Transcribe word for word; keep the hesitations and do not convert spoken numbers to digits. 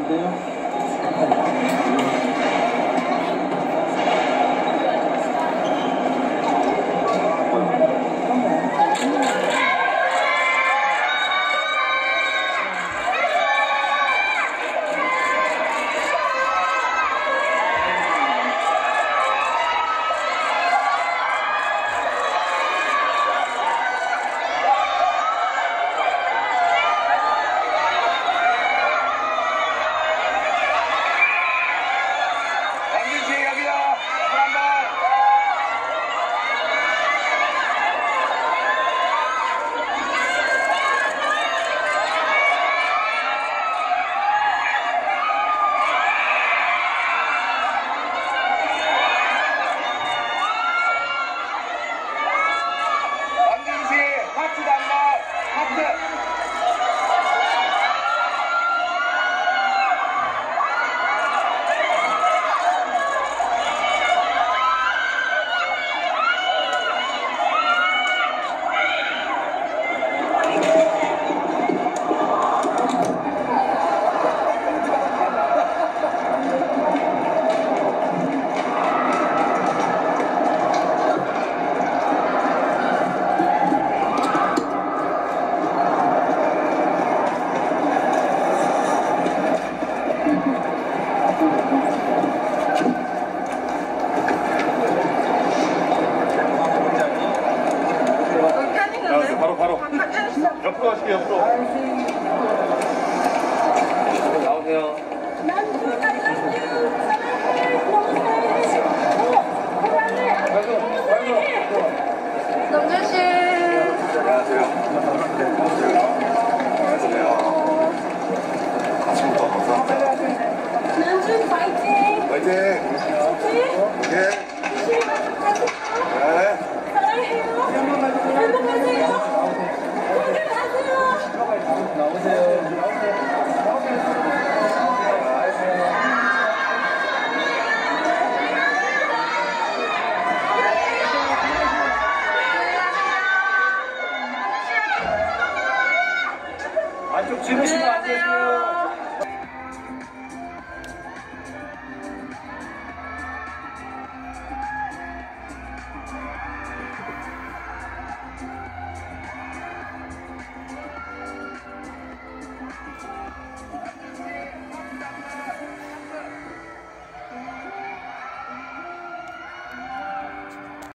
안 돼요? 바로 바로 옆으로 가실게요. 옆으로 나오세요. 남준 I love you. 사랑해. 너무 사랑해. 어, 사랑해. 너무 사랑해. 남준 씨. 안녕하세요. 안녕하세요. 아침부터 감사합니다. 남준 파이팅. 파이팅. 오케이. 오케이. 열심히 가자.